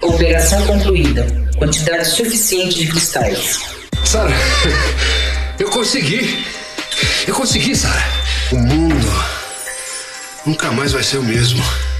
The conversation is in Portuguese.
Operação concluída. Quantidade suficiente de cristais. Sarah, eu consegui. Eu consegui, Sarah. O mundo nunca mais vai ser o mesmo.